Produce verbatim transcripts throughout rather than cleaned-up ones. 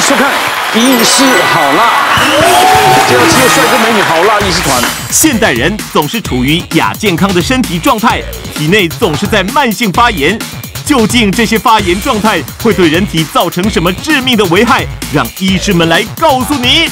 收看《医师好辣》，介绍七个帅哥美女好辣医师团。 现代人总是处于亚健康的身体状态，体内总是在慢性发炎。究竟这些发炎状态会对人体造成什么致命的危害？让医师们来告诉你。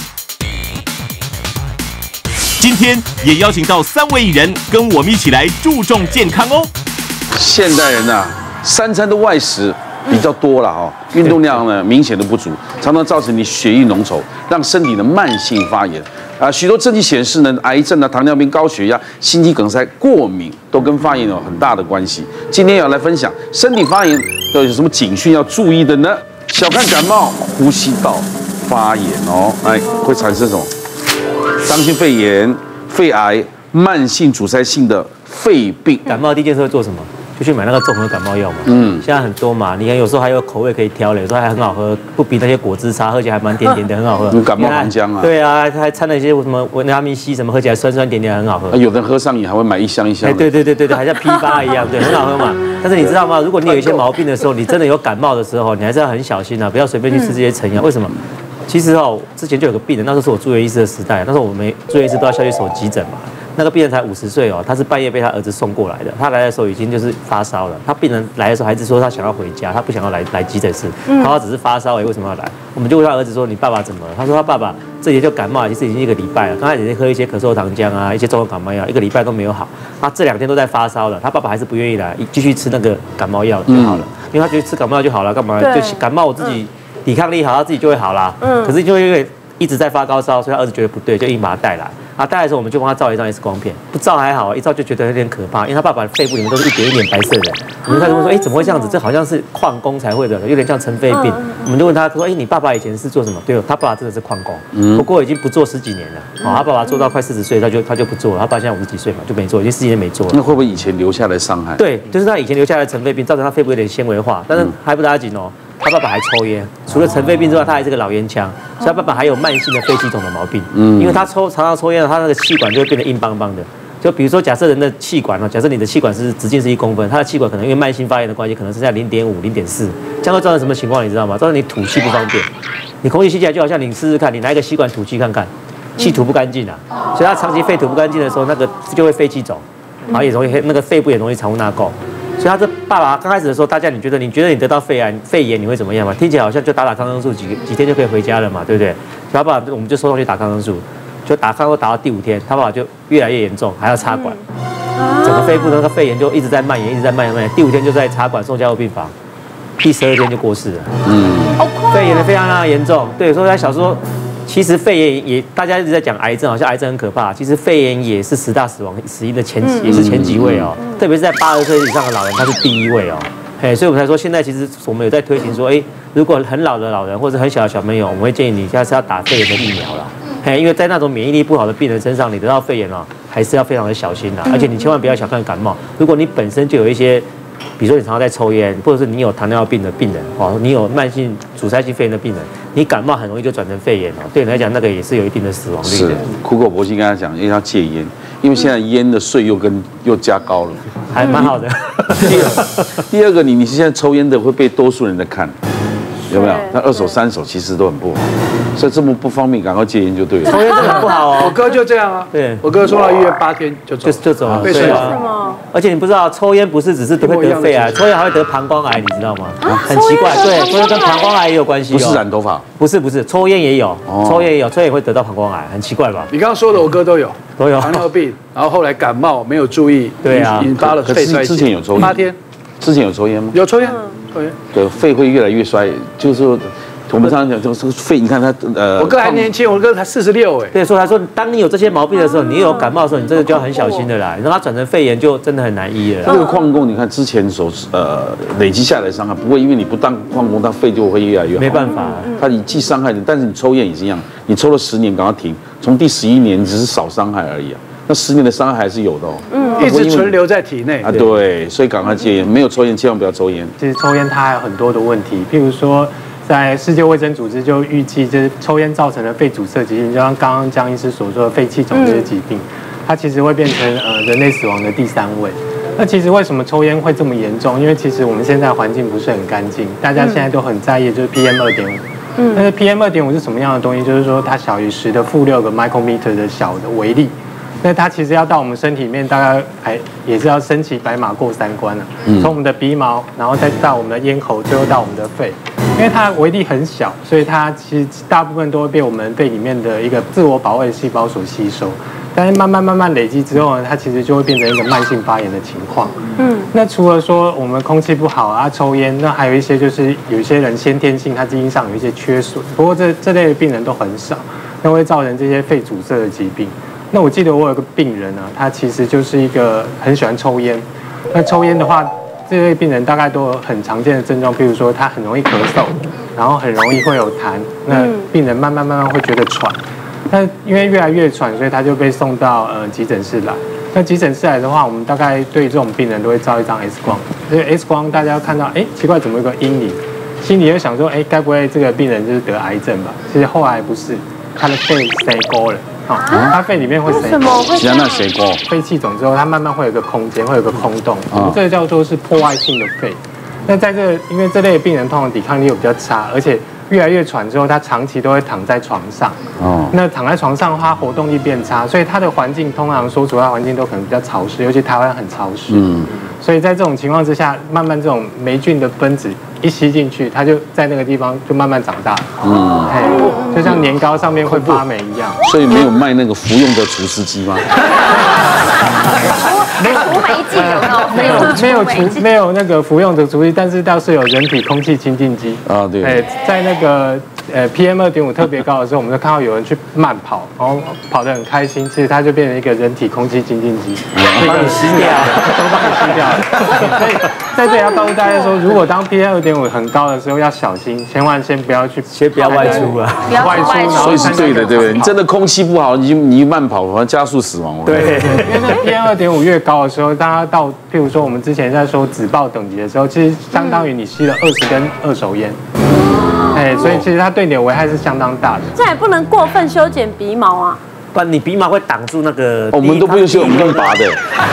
今天也邀请到三位艺人，跟我们一起来注重健康哦。 现代人啊，三餐都外食。 比较多了哈，运动量呢明显的不足，常常造成你血液浓稠，让身体的慢性发炎啊。许多证据显示呢，癌症啊、糖尿病、高血压、心肌梗塞、过敏都跟发炎有很大的关系。今天要来分享身体发炎都有什么警讯要注意的呢？小看感冒、呼吸道发炎哦，哎，会产生什么？当心肺炎、肺癌、慢性阻塞性的肺病。 感冒第一件事会做什么？ 就去买那个综合感冒药嘛，嗯，现在很多嘛，你看有时候还有口味可以挑嘞，有时候还很好喝，不比那些果汁差，喝起来还蛮甜甜的，很好喝。 有感冒糖浆啊？ 对啊，它还掺了一些什么维他命 C 什么，喝起来酸酸甜甜，很好喝。 有的人喝上瘾还会买一箱一箱。 哎，对对对对对，还像批发一样，对，很好喝嘛。但是你知道吗？如果你有一些毛病的时候，你真的有感冒的时候，你还是要很小心啊，不要随便去吃这些成药。为什么？其实哦，之前就有个病人，那时候是我住院医师的时代，那时候我们住院医师都要下去守急诊嘛。 那个病人才五十岁哦，他是半夜被他儿子送过来的。他来的时候已经就是发烧了。他病人来的时候，孩子说他想要回家，他不想要来来急诊室。他说只是发烧而已，为什么要来？我们就问他儿子说：“你爸爸怎么了？”他说：“他爸爸这也就感冒，其实已经一个礼拜了。刚开始在喝一些咳嗽糖浆啊，一些中药感冒药，一个礼拜都没有好。他这两天都在发烧了。他爸爸还是不愿意来，继续吃那个感冒药就好了，因为他觉得吃感冒药就好了，干嘛就感冒我自己抵抗力好，他自己就会好啦。嗯，可是就因为一直在发高烧，所以他儿子觉得不对，就硬把他带来。 啊，带来的时候我们就帮他照了一张 X 光片，不照还好，一照就觉得有点可怕，因为他爸爸的肺部里面都是一点一点白色的。我们开始问说，哎，怎么会这样子？这好像是矿工才会的，有点像尘肺病。我们就问他说，哎，你爸爸以前是做什么？对，他爸爸真的是矿工，不过已经不做十几年了。哦，他爸爸做到快四十岁，他就他就不做了。他爸现在五十几岁嘛，就没做，已经十几年没做了。 那会不会以前留下来伤害？对， 就是他以前留下来的尘肺病，造成他肺部有点纤维化，但是还不打紧哦。 他爸爸还抽烟，除了尘肺病之外，他还是个老烟枪，所以他爸爸还有慢性的肺气肿的毛病。嗯，因为他抽常常抽烟，他那个气管就会变得硬邦邦的。就比如说，假设人的气管呢，假设你的气管是直径是一公分，他的气管可能因为慢性发炎的关系，可能是在零点五、零点四，这样会造成什么情况？你知道吗？造成你吐气不方便，你空气吸起来就好像你试试看，你拿一个吸管吐气看看，气吐不干净啊。所以他长期肺吐不干净的时候，那个就会肺气肿，然后也容易那个肺部也容易藏污纳垢。 所以他这爸爸刚开始的时候，大家你觉得你觉得你得到肺癌、肺炎你会怎么样嘛？听起来好像就打打抗生素几几天就可以回家了嘛，对不对？所以他爸爸我们就收上去打抗生素，就打抗生素打到第五天，他爸爸就越来越严重，还要插管，整个肺部的那个肺炎就一直在蔓延，一直在蔓延蔓延。第五天就在插管送加护病房，第十二天就过世了。嗯，好快，肺炎的非常非常严重。对，所以他小时候。 其实肺炎也，大家一直在讲癌症，好像癌症很可怕。其实肺炎也是十大死亡死因的前几，也是前几位哦。特别是在八十岁以上的老人，他是第一位哦。哎，所以我们才说，现在其实我们有在推行说，哎，如果很老的老人或者很小的小朋友，我们会建议你下次要打肺炎的疫苗啦。哎，因为在那种免疫力不好的病人身上，你得到肺炎哦，还是要非常的小心啦。而且你千万不要小看感冒，如果你本身就有一些。 比如说你常常在抽烟，或者是你有糖尿病的病人，哦，你有慢性阻塞性肺炎的病人，你感冒很容易就转成肺炎哦。对你来讲，那个也是有一定的死亡率的。 是，苦口婆心跟他讲，因为他戒烟，因为现在烟的税又跟又加高了， 还蛮好的。 第二，第二个，你你现在抽烟的会被多数人在看。 有没有？那二手、三手其实都很不好，所以这么不方便，赶快戒烟就对了。 抽烟真的不好哦。 我哥就这样啊。对，我哥说到医院八天就走， 就就走了。 被睡了。而且你不知道，抽烟不是只是会得肺癌，抽烟还会得膀胱癌，你知道吗？很奇怪，对，抽烟跟膀胱癌也有关系。 不是染头发？ 不是不是，抽烟也有，抽烟也有，抽烟也会得到膀胱癌，很奇怪吧？ 你刚刚说的，我哥都有， 都有糖尿病，然后后来感冒没有注意， 对啊， 引发了肺衰竭。 之前有抽烟？ 八天。 之前有抽烟吗？ 有抽烟，抽烟。 对，肺会越来越衰，就是说。 我们常常讲，就是肺，你看他呃， 我哥还年轻，我哥才四十六哎。 对，所以他说，当你有这些毛病的时候，你有感冒的时候，你真的就要很小心的啦。你让他转成肺炎，就真的很难医了。 这个矿工，你看之前所呃累积下来的伤害，不会因为你不当矿工，他肺就会越来越好。 没办法， 他你既伤害你，但是你抽烟也是一样，你抽了十年，赶快停，从第十一年只是少伤害而已啊。那十年的伤害还是有的哦， 嗯，一直存留在体内啊。对，所以赶快戒烟，没有抽烟千万不要抽烟。 其实抽烟它还有很多的问题，譬如说。 在世界卫生组织就预计，就是抽烟造成的肺阻塞疾病，就像刚刚江医师所说的肺气肿这些疾病，它其实会变成呃人类死亡的第三位。那其实为什么抽烟会这么严重？因为其实我们现在环境不是很干净，大家现在都很在意就是 P M 二点五。 嗯，但是 P M 二点五是什么样的东西？就是说它小于十的负六个 micrometer 的小的微粒。那它其实要到我们身体里面，大概还也是要身骑白马过三关了、啊。从我们的鼻毛，然后再到我们的咽喉，最后到我们的肺。因为它微粒很小，所以它其实大部分都会被我们肺里面的一个自我保卫的细胞所吸收。但是慢慢慢慢累积之后呢，它其实就会变成一个慢性发炎的情况。嗯，那除了说我们空气不好啊、抽烟，那还有一些就是有一些人先天性他基因上有一些缺损，不过这这类的病人都很少，那会造成这些肺阻塞的疾病。那我记得我有个病人啊，他其实就是一个很喜欢抽烟。那抽烟的话，这类病人大概都有很常见的症状，譬如说他很容易咳嗽，然后很容易会有痰。那病人慢慢慢慢会觉得喘，那因为越来越喘，所以他就被送到呃急诊室来。那急诊室来的话，我们大概对这种病人都会照一张 X 光。这个 X 光大家看到，哎，奇怪，怎么有个阴影？心里就想说，哎，该不会这个病人就是得癌症吧？其实后来不是，他的肺塞沟了。好、哦，它肺里面会塞沟， 只要那塞沟， 肺气肿之后，它慢慢会有一个空间，会有一个空洞，我们、哦、这个叫做是破坏性的肺。那在这个，因为这类的病人通常抵抗力又比较差，而且越来越喘之后，他长期都会躺在床上。哦，那躺在床上的话，活动力变差，所以他的环境通常所处的环境都可能比较潮湿，尤其台湾很潮湿。嗯，所以在这种情况之下，慢慢这种霉菌的分子一吸进去，它就在那个地方就慢慢长大。嗯，哎，就像年糕上面会发霉一样。 所以没有卖那个服用的除湿机吗？ 没有除霉剂有没有？ 没有除没有那个服用的除湿机，但是倒是有人体空气清净机啊。对，哎，在那个呃 P M 二点五特别高的时候，我们就看到有人去慢跑，然后跑得很开心，其实它就变成一个人体空气清净机， 帮你吸掉， 都帮你吸掉了。所以在这里要告诉大家说，如果当 P M 二点五很高的时候，要小心，千万先不要去， 先不要外出啊， 外出， 所以是对的，对不对？你真的空气不好，你你一慢跑，反而加速死亡。 对，因为那 P M 二点五越高的时候，大家到譬如说我们之前在说紫爆等级的时候，其实相当于你吸了二十根二手烟。哎，所以其实它对你的危害是相当大的。 这也不能过分修剪鼻毛啊， 不然你鼻毛会挡住那个。 我们都不用修，我们用拔的。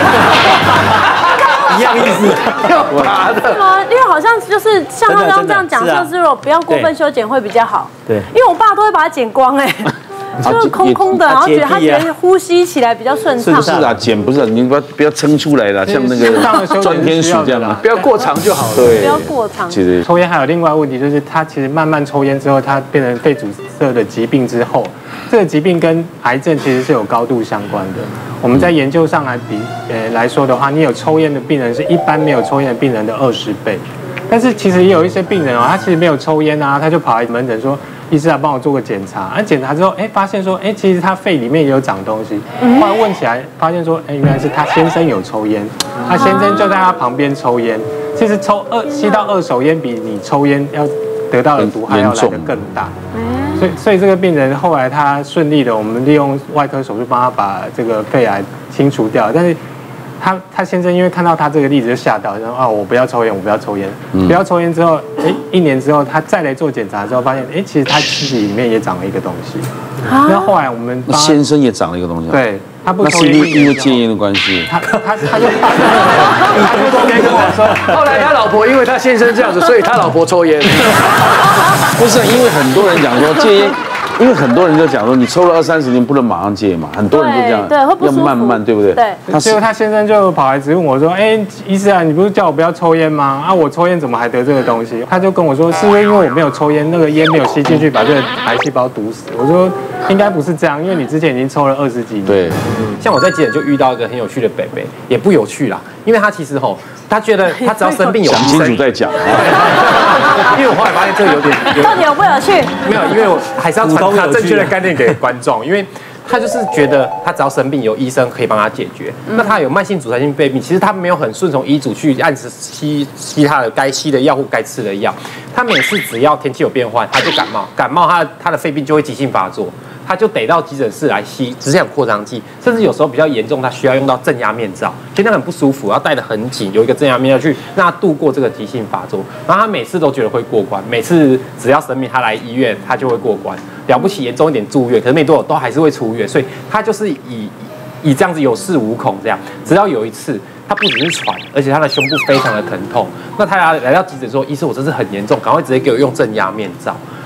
一样意思， 用拔的。是吗？因为好像就是像他刚刚这样讲，就是如果不要过分修剪会比较好。对，因为我爸都会把它剪光哎。就是空空的，然后觉得他觉得呼吸起来比较顺畅。 是啊，剪不是你不要不要撑出来了，像那个钻天鼠这样嘛， 不要过长就好了。 对，不要过长。 其实抽烟还有另外问题，就是他其实慢慢抽烟之后，他变成肺阻塞的疾病之后，这个疾病跟癌症其实是有高度相关的。我们在研究上来比呃来说的话，你有抽烟的病人是一般没有抽烟的病人的二十倍。但是其实也有一些病人哦，他其实没有抽烟啊，他就跑来门诊说。医师啊，帮我做个检查。啊，检查之后，哎，发现说，哎，其实他肺里面也有长东西。后来问起来，发现说，哎，原来是他先生有抽烟，他先生就在他旁边抽烟。其实抽二吸到二手烟比你抽烟要得到的毒害要来得更大。所以，所以这个病人后来他顺利的，我们利用外科手术帮他把这个肺癌清除掉，但是。他他先生因为看到他这个例子就吓到，然后啊我不要抽烟，我不要抽烟，嗯、不要抽烟之后，哎一年之后他再来做检查之后发现，哎其实他自己里面也长了一个东西。啊、那后来我们先生也长了一个东西。 对，他不抽烟，那是因为因为戒烟的关系。 他他他就他就抽烟跟我说， 后来他老婆因为他先生这样子，所以他老婆抽烟。 不是因为很多人讲说戒烟。因为很多人就讲说，你抽了二三十年不能马上戒嘛，很多人都这样， 对，会不舒服， 要慢慢，对不对？ 对。 结果他先生就跑来质问我说：“哎，医师啊，你不是叫我不要抽烟吗？啊，我抽烟怎么还得这个东西？”他就跟我说：“是因为因为我没有抽烟，那个烟没有吸进去，把这个癌细胞毒死。”我说：“应该不是这样，因为你之前已经抽了二十几年。” 对。 像我在急诊就遇到一个很有趣的北北，也不有趣啦，因为他其实吼，他觉得他只要生病有讲清楚再讲。 因为我后来发现这个有点， 到底有不有趣？ 没有，因为我还是要传达正确的概念给观众，因为他就是觉得他只要生病有医生可以帮他解决。嗯、那他有慢性阻塞性肺病，其实他没有很顺从医嘱去按时吸吸他的该吸的药或该吃的药。他每次只要天气有变换，他就感冒，感冒他的他的肺病就会急性发作。他就得到急诊室来吸支线扩张剂，甚至有时候比较严重，他需要用到正压面罩，所以他很不舒服，要戴得很紧，有一个正压面罩去让他度过这个急性发作。然后他每次都觉得会过关，每次只要生病他来医院，他就会过关。了不起严重一点住院，可是没多久都还是会出院，所以他就是以以这样子有恃无恐这样。直到有一次，他不只是喘，而且他的胸部非常的疼痛。那他来到急诊说：“医生，我这是很严重，赶快直接给我用正压面罩。”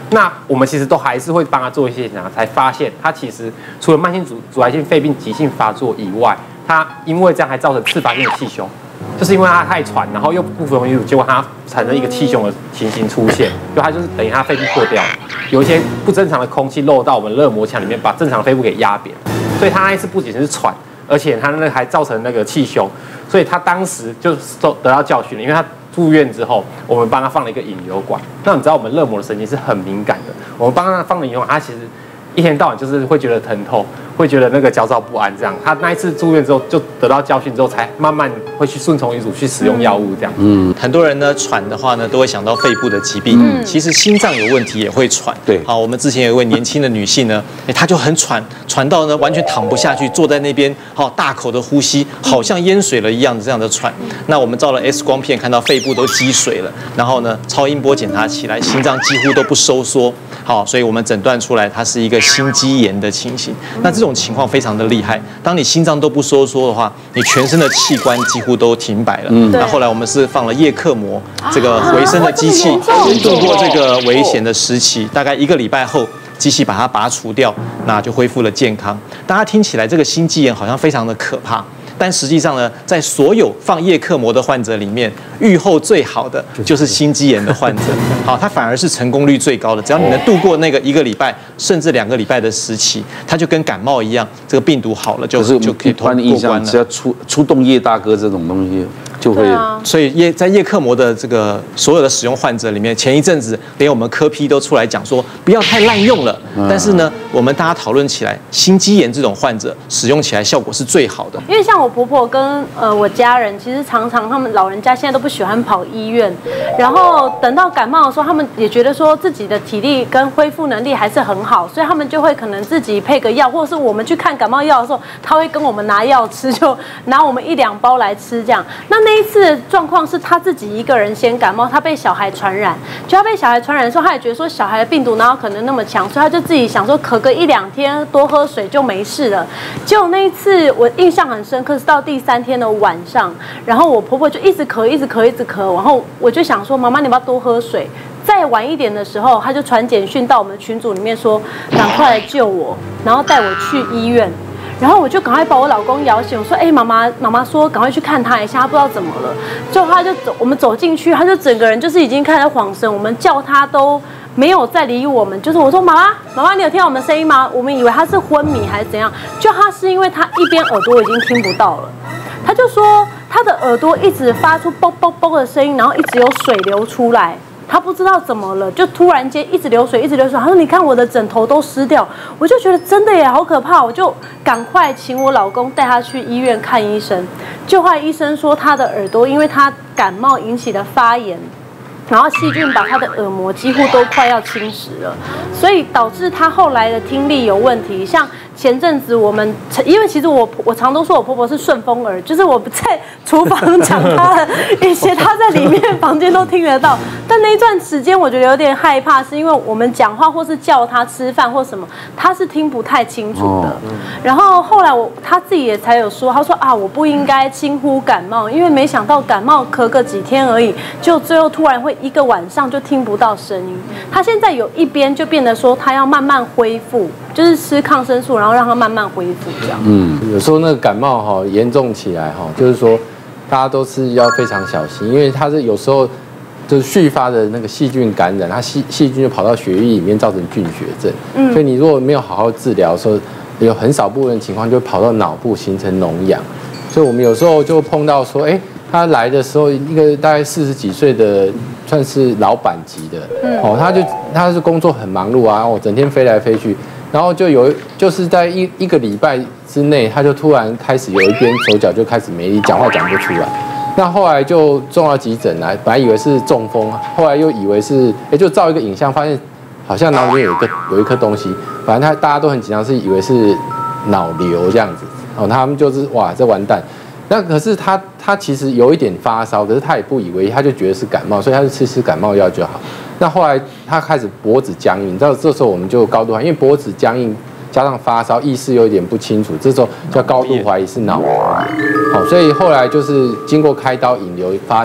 那我们其实都还是会帮他做一些检查，才发现他其实除了慢性阻阻癌性肺病急性发作以外，他因为这样还造成次发性的气胸，就是因为他太喘，然后又不服用医嘱，结果他产生一个气胸的情形出现，就他就是等于他肺部破掉了，有一些不正常的空气漏到我们肋膜腔里面，把正常的肺部给压扁，所以他那一次不仅是喘，而且他那个还造成那个气胸，所以他当时就得到教训了，因为他住院之后，我们帮他放了一个引流管。那你知道我们肋膜的神经是很敏感的，我们帮他放了引流管，他其实一天到晚就是会觉得疼痛，会觉得那个焦躁不安这样。他那一次住院之后，就得到教训之后，才慢慢会去顺从医嘱去使用药物这样。 嗯，很多人呢喘的话呢，都会想到肺部的疾病。嗯，其实心脏有问题也会喘。 对， 好，我们之前有一位年轻的女性呢，哎，她就很喘，喘到呢完全躺不下去，坐在那边，好大口的呼吸，好像淹水了一样的这样的喘。那我们照了 X 光片，看到肺部都积水了，然后呢超音波检查起来，心脏几乎都不收缩。好，所以我们诊断出来它是一个心肌炎的情形。那这种情况非常的厉害，当你心脏都不收缩的话，你全身的器官几乎都停摆了。嗯，那后来我们是放了叶克膜这个回声的机器，度过这个危险的时期，大概一个礼拜后，机器把它拔除掉，那就恢复了健康。大家听起来这个心肌炎好像非常的可怕。但实际上呢，在所有放叶克膜的患者里面，预后最好的就是心肌炎的患者。好，它反而是成功率最高的。只要你能度过那个一个礼拜甚至两个礼拜的时期，它就跟感冒一样，这个病毒好了就就可以过关了。 只要出出动叶大哥这种东西，就会。 所以叶在叶克膜的这个所有的使用患者里面，前一阵子连我们科批都出来讲说不要太滥用了。但是呢，我们大家讨论起来，心肌炎这种患者使用起来效果是最好的。 因为像我婆婆跟呃我家人，其实常常他们老人家现在都不喜欢跑医院，然后等到感冒的时候，他们也觉得说自己的体力跟恢复能力还是很好，所以他们就会可能自己配个药，或者是我们去看感冒药的时候，他会跟我们拿药吃，就拿我们一两包来吃这样。那那一次的状况是他自己一个人先感冒，他被小孩传染，就他被小孩传染的时候，他也觉得说小孩的病毒哪有可能那么强，所以他就自己想说咳个一两天，多喝水就没事了。结果那一次我印象很深刻，是到第三天的晚上，然后我婆婆就一直咳，一直咳，一直咳，然后我就想说，妈妈你要不要多喝水？再晚一点的时候，他就传简讯到我们群组里面说，赶快来救我，然后带我去医院。然后我就赶快把我老公摇醒，我说：“哎，妈妈，妈妈说赶快去看他一下，他不知道怎么了。”就他就走，我们走进去，他就整个人就是已经开始晃神，我们叫他都没有再理我们。就是我说：“妈妈，妈妈，你有听到我们声音吗？”我们以为他是昏迷还是怎样，就他是因为他一边耳朵已经听不到了，他就说他的耳朵一直发出啵啵啵的声音，然后一直有水流出来。他不知道怎么了，就突然间一直流水，一直流水。他说：“你看我的枕头都湿掉。”我就觉得真的耶，好可怕！我就赶快请我老公带他去医院看医生。就后来医生说，他的耳朵因为他感冒引起的发炎，然后细菌把他的耳膜几乎都快要侵蚀了，所以导致他后来的听力有问题。像前阵子我们，因为其实我我常都说我婆婆是顺风耳，就是我在厨房讲她的一些，她在里面房间都听得到。但那一段时间我觉得有点害怕，是因为我们讲话或是叫她吃饭或什么，她是听不太清楚的。哦、然后后来我她自己也才有说，她说啊，我不应该轻忽感冒，因为没想到感冒咳个几天而已，就最后突然会一个晚上就听不到声音。她现在有一边就变得说，她要慢慢恢复。就是吃抗生素，然后让它慢慢恢复这样。 嗯，有时候那个感冒哈严重起来哈，就是说大家都是要非常小心，因为它是有时候就是续发的那个细菌感染，它细细菌就跑到血液里面造成菌血症。嗯，所以你如果没有好好治疗的时候，有很少部分情况就跑到脑部形成脓疡。所以我们有时候就碰到说，哎，他来的时候一个大概四十几岁的，算是老板级的，嗯，哦，他就他是工作很忙碌啊，我整天飞来飞去。然后就有，就是在一一个礼拜之内，他就突然开始有一边手脚就开始没力，讲话讲不出来。那后来就送到急诊来，本来以为是中风，后来又以为是，哎，就照一个影像，发现好像脑里面有一个有一颗东西，反正他大家都很紧张，是以为是脑瘤这样子。哦，他们就是哇，这完蛋。那可是他他其实有一点发烧，可是他也不以为意，他就觉得是感冒，所以他就吃吃感冒药就好。那后来他开始脖子僵硬，你知道这时候我们就高度怀疑，因为脖子僵硬加上发烧，意识有点不清楚，这时候就高度怀疑是脑瘤。好，所以后来就是经过开刀引流，发现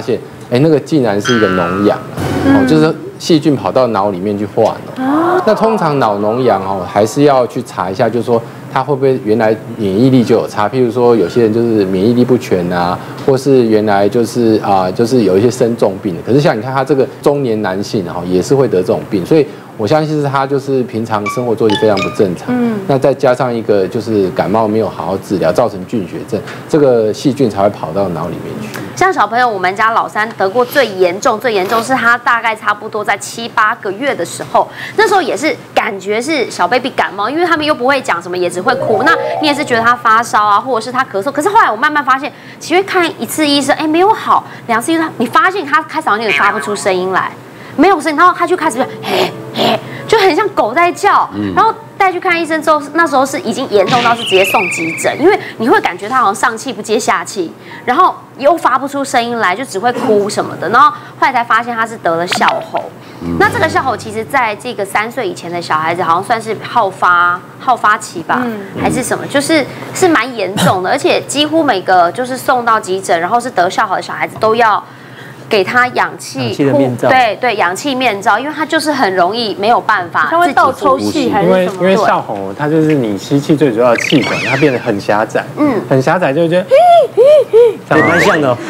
哎，那个竟然是一个脓疡，哦，就是细菌跑到脑里面去化脓。那通常脑脓疡哦，还是要去查一下，就是说他会不会原来免疫力就有差，譬如说有些人就是免疫力不全啊，或是原来就是啊、呃，就是有一些生重病的。可是像你看他这个中年男性哈，也是会得这种病，所以我相信是他就是平常生活作息非常不正常，嗯，那再加上一个就是感冒没有好好治疗，造成菌血症，这个细菌才会跑到脑里面去。 像小朋友，我们家老三得过最严重，最严重是他大概差不多在七八个月的时候，那时候也是感觉是小 baby 感冒，因为他们又不会讲什么，也只会哭。那你也是觉得他发烧啊，或者是他咳嗽。可是后来我慢慢发现，其实看一次医生，哎，没有好；两次医生，你发现他开始好像有点发不出声音来，没有声音，然后他就开始嘿嘿，就很像狗在叫，然后。带去看医生之后，那时候是已经严重到是直接送急诊，因为你会感觉他好像上气不接下气，然后又发不出声音来，就只会哭什么的。然后后来才发现他是得了哮吼。那这个哮吼其实在这个三岁以前的小孩子，好像算是好发好发期吧，还是什么，就是是蛮严重的，而且几乎每个就是送到急诊，然后是得哮吼的小孩子都要。给他氧气， 氧气的面罩， 对对，氧气面罩，因为他就是很容易没有办法， 他会倒抽气还是什么？ 因为因为哮吼，它就是你吸气最主要的气管，它变得很狭窄，嗯，很狭窄就会觉得， 对，蛮像的，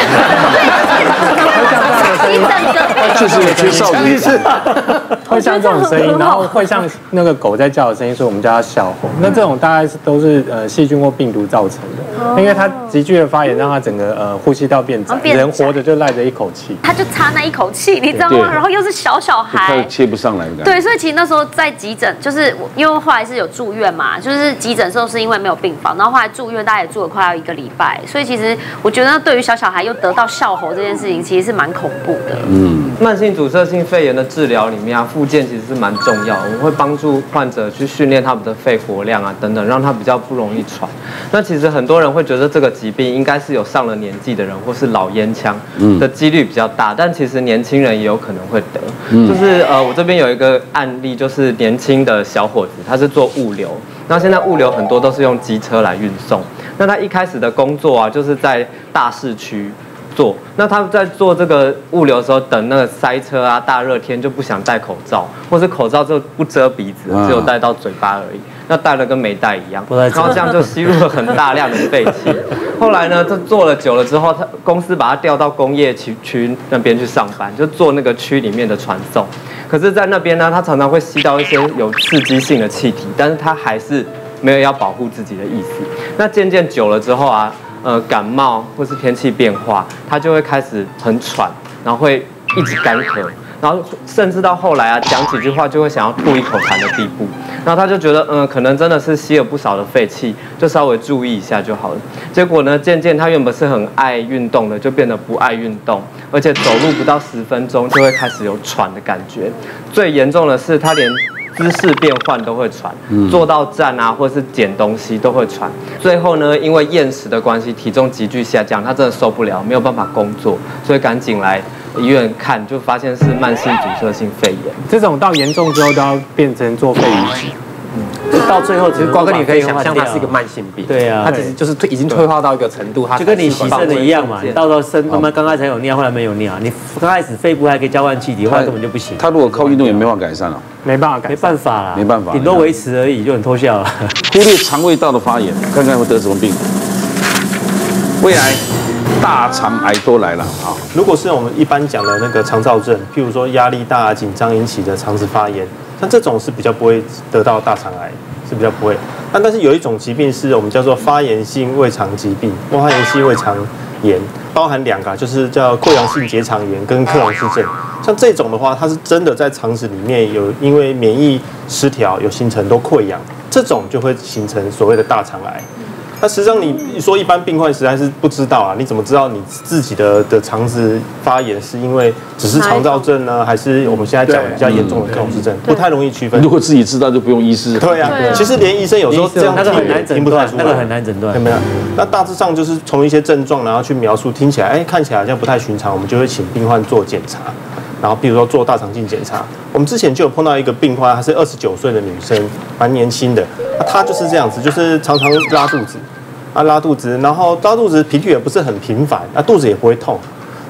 会像这样的声音， 就是吹哨子， 会像这种声音，然后会像那个狗在叫的声音，所以我们叫它哮吼。那这种大概是都是呃细菌或病毒造成的，因为它急剧的发炎，让它整个呃呼吸道变窄，人活着就赖着一口气， 他就差那一口气，你知道吗？然后又是小小孩， 他切不上来的。 对，所以其实那时候在急诊，就是因为后来是有住院嘛，就是急诊时候是因为没有病房，然后后来住院，大概也住了快要一个礼拜，所以其实我觉得对于小小孩又得到哮吼这件事情，其实是蛮恐怖的。 嗯，慢性阻塞性肺炎的治疗里面啊，复健其实是蛮重要的，我们会帮助患者去训练他们的肺活量啊等等，让他比较不容易喘。那其实很多人会觉得这个疾病应该是有上了年纪的人或是老烟枪的几率比较大，但其实年轻人也有可能会得。嗯、就是呃，我这边有一个案例，就是年轻的小伙子，他是做物流，那现在物流很多都是用机车来运送。那他一开始的工作啊，就是在大市区做。那他在做这个物流的时候，等那个塞车啊，大热天就不想戴口罩，或是口罩就不遮鼻子，只有戴到嘴巴而已。那戴了跟没戴一样，然后这样就吸入了很大量的废气。后来呢，这做了久了之后，他公司把他调到工业区区那边去上班，就做那个区里面的传送。可是，在那边呢，他常常会吸到一些有刺激性的气体，但是他还是没有要保护自己的意思。那渐渐久了之后啊，呃，感冒或是天气变化，他就会开始很喘，然后会一直干咳。然后甚至到后来啊，讲几句话就会想要吐一口痰的地步。然后他就觉得，嗯，可能真的是吸了不少的废气，就稍微注意一下就好了。结果呢，渐渐他原本是很爱运动的，就变得不爱运动，而且走路不到十分钟就会开始有喘的感觉。最严重的是，他连姿势变换都会喘，坐到站啊，或是捡东西都会喘。最后呢，因为厌食的关系，体重急剧下降，他真的受不了，没有办法工作，所以赶紧来医院看，就发现是慢性阻塞性肺炎。 这种到严重之后都要变成做肺移植。 嗯，到最后，其实瓜哥你可以想象，它是一个慢性病。 对啊， 它其实就是退已经退化到一个程度，它就跟你洗肾的一样嘛。你到时候肾慢慢刚开始有尿，后来没有尿。你刚开始肺部还可以交换气体，后来根本就不行。 他如果靠运动也没办法改善了， 没办法改， 没办法啦， 没办法， 顶多维持而已，就很偷笑了。 忽略肠胃道的发炎，看看会得什么病。胃癌、大肠癌都来了啊！ 如果是我们一般讲的那个肠燥症，譬如说压力大、紧张引起的肠子发炎，像这种是比较不会得到大肠癌，是比较不会。那但是有一种疾病是我们叫做发炎性胃肠疾病，或发炎性胃肠炎，包含两个，就是叫溃疡性结肠炎跟克隆氏症。像这种的话，它是真的在肠子里面有因为免疫失调有形成都溃疡，这种就会形成所谓的大肠癌。那实际上你说一般病患实在是不知道啊，你怎么知道你自己的的肠子发炎是因为只是肠燥症呢，还是我们现在讲比较严重的克隆氏症？不太容易区分。 如果自己知道就不用医师。 对啊，其实连医生有时候这样听听不太出来， 那个很难诊断。 有没有？那大致上就是从一些症状，然后去描述，听起来哎看起来好像不太寻常，我们就会请病患做检查。然后，比如说做大肠镜检查，我们之前就有碰到一个病患，她是二十九岁的女生，蛮年轻的。那她就是这样子，就是常常拉肚子，啊拉肚子，然后拉肚子频率也不是很频繁，啊肚子也不会痛。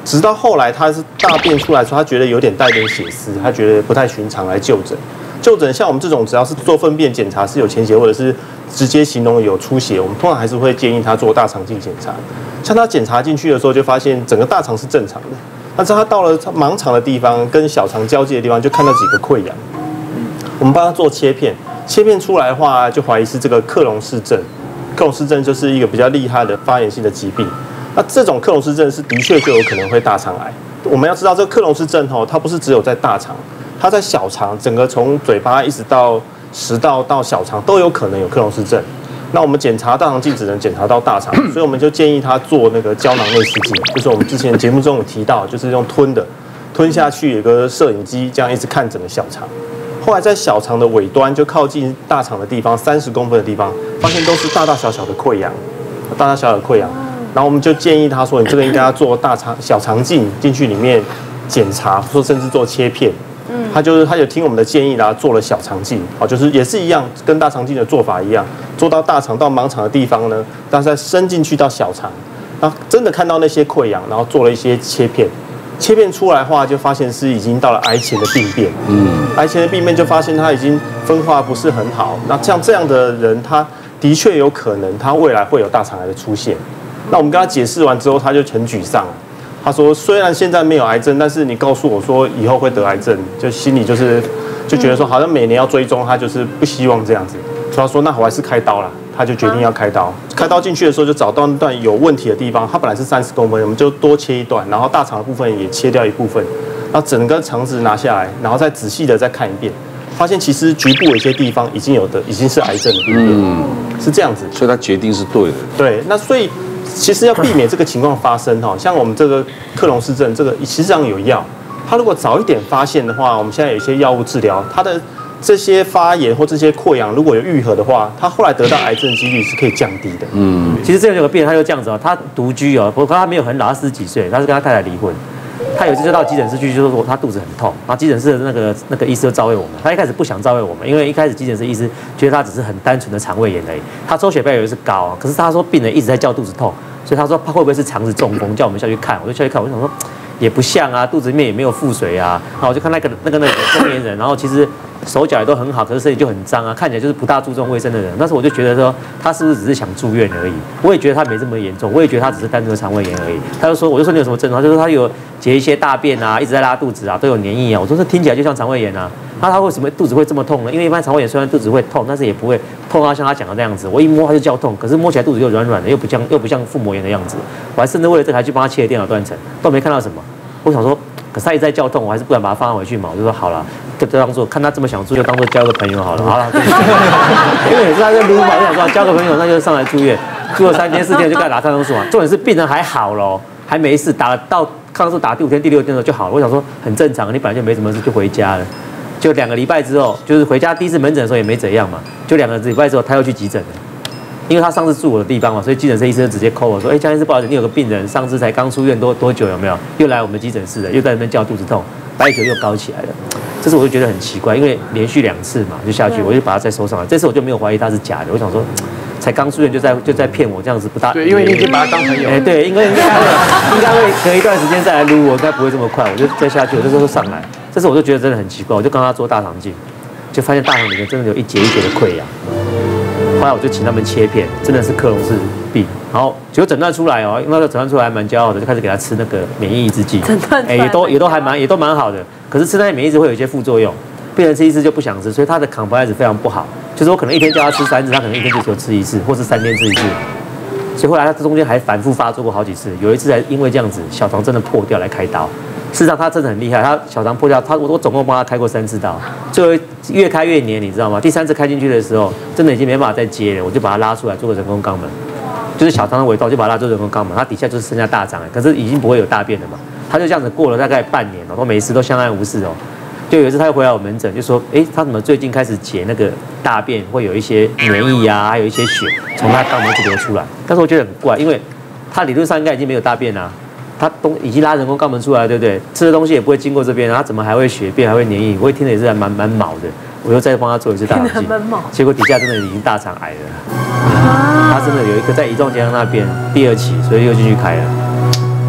直到后来他是大便出来的时候，他觉得有点带点血丝，他觉得不太寻常，来就诊。就诊像我们这种只要是做粪便检查是有潜血或者是直接形容有出血，我们通常还是会建议他做大肠镜检查。像他检查进去的时候，就发现整个大肠是正常的，但是他到了盲肠的地方跟小肠交界的地方，就看到几个溃疡。我们帮他做切片，切片出来的话，就怀疑是这个克隆氏症。克隆氏症就是一个比较厉害的发炎性的疾病。那这种克隆氏症是的确就有可能会大肠癌。我们要知道，这个克隆氏症哦，它不是只有在大肠，它在小肠，整个从嘴巴一直到食道到小肠都有可能有克隆氏症。那我们检查大肠镜只能检查到大肠，所以我们就建议他做那个胶囊内视镜，就是我们之前节目中有提到，就是用吞的，吞下去有个摄影机，这样一直看整个小肠。后来在小肠的尾端，就靠近大肠的地方，三十公分的地方，发现都是大大小小的溃疡，大大小小的溃疡。然后我们就建议他说，你这个应该要做大肠小肠镜进去里面检查，说甚至做切片。嗯，他就是他有听我们的建议，然后做了小肠镜，好，就是也是一样，跟大肠镜的做法一样，做到大肠到盲肠的地方呢，但是再伸进去到小肠，然后真的看到那些溃疡，然后做了一些切片。切片出来的话，就发现是已经到了癌前的病变。嗯，癌前的病变就发现他已经分化不是很好。那像这样的人，他的确有可能他未来会有大肠癌的出现。那我们跟他解释完之后，他就很沮丧。他说：“虽然现在没有癌症，但是你告诉我说以后会得癌症，就心里就是就觉得说好像每年要追踪，他就是不希望这样子。所以他说那我还是开刀了。”他就决定要开刀，开刀进去的时候就找到那段有问题的地方，它本来是三十公分，我们就多切一段，然后大肠的部分也切掉一部分，然后整个肠子拿下来，然后再仔细的再看一遍，发现其实局部有一些地方已经有的已经是癌症的病变，嗯，是这样子， 所以他决定是对的。 对，那所以其实要避免这个情况发生哈，像我们这个克隆氏症，这个实际上有药，它如果早一点发现的话，我们现在有一些药物治疗，它的这些发炎或这些溃疡如果有愈合的话，他后来得到癌症的几率是可以降低的。 嗯，其实这个有个病人，他就这样子哦，他独居哦，不过他没有很老，他四十几岁，他是跟他太太离婚。他有一次就到急诊室去，就是说他肚子很痛，然后急诊室的那个那个医师就照会我们。他一开始不想照会我们，因为一开始急诊室医师觉得他只是很单纯的肠胃炎而已。他抽血标以为是高啊，可是他说病人一直在叫肚子痛，所以他说他会不会是肠子中风，叫我们下去看。我就下去看，我就想说也不像啊，肚子里面也没有腹水啊。然后我就看那个那个那个中年人，然后其实手脚也都很好，可是身体就很脏啊，看起来就是不大注重卫生的人。那时候我就觉得说，他是不是只是想住院而已？我也觉得他没这么严重，我也觉得他只是单纯的肠胃炎而已。他就说，我就说你有什么症状？他就说他有结一些大便啊，一直在拉肚子啊，都有黏液啊。我说这听起来就像肠胃炎啊。那他为什么肚子会这么痛呢？因为一般肠胃炎虽然肚子会痛，但是也不会痛到像他讲的那样子。我一摸他就叫痛，可是摸起来肚子又软软的，又不像又不像腹膜炎的样子。我还甚至为了这个还去帮他切了电脑断层，都没看到什么。我想说，可是他一直在叫痛，我还是不敢把他放回去嘛。我就说好了。就当做看他这么想住，就当做交个朋友好了。好了，因为每次他在撸嘛，我想说交个朋友，那就上来住院，住了三天四天就该打抗生素嘛。重点是病人还好了，还没事，打到抗生素打第五天、第六天的时候就好了。我想说很正常，你本来就没什么事，就回家了。就两个礼拜之后，就是回家第一次门诊的时候也没怎样嘛。就两个礼拜之后，他又去急诊了。因为他上次住我的地方嘛，所以急诊室医生就直接 call 我说：“哎，江医师，不好意思，你有个病人上次才刚出院多多久有没有？又来我们急诊室了，又在那边叫肚子痛，白球又高起来了。”这次我就觉得很奇怪，因为连续两次嘛就下去，我就把他再收上来。这次我就没有怀疑他是假的，我想说，才刚出院就在就在骗我，这样子不大。 对，因为你已经把他当朋友。 哎，对，应该应该会应该会隔一段时间再来撸我，应该不会这么快。我就再下去，我就说上来。这次我就觉得真的很奇怪，我就跟他做大肠镜，就发现大肠里面真的有一节一节的溃疡。后来我就请他们切片，真的是克隆氏病，然后结果诊断出来哦，因为那个诊断出来还蛮骄傲的，就开始给他吃那个免疫抑制剂， 诊断哎也都也都还蛮也都蛮好的，可是吃那些免疫抑制会有一些副作用，病人吃一次就不想吃，所以他的 compliance 非常不好，就是我可能一天叫他吃三次，他可能一天就只有吃一次，或是三天吃一次，所以后来他中间还反复发作过好几次，有一次还因为这样子小肠真的破掉来开刀。事实上他真的很厉害，他小肠破掉，他我我总共帮他开过三次刀，最后越开越黏，你知道吗？第三次开进去的时候，真的已经没办法再接了，我就把他拉出来做个人工肛门，就是小肠的尾端，就把他拉做人工肛门，他底下就是剩下大肠，可是已经不会有大便了嘛。他就这样子过了大概半年哦，都没事，都相安无事哦。就有一次他又回来我门诊，就说，哎，他怎么最近开始解那个大便会有一些黏液啊，还有一些血从他肛门就流出来，但是我觉得很怪，因为他理论上应该已经没有大便啦、啊。他东已经拉人工肛门出来，对不对？吃的东西也不会经过这边，然后怎么还会血便，还会黏液？我一听的也是还蛮蛮毛的。我又再帮他做一次大肠镜，结果底下真的已经大肠癌了。他真的有一个在乙状结肠那边第二期，所以又继续开了。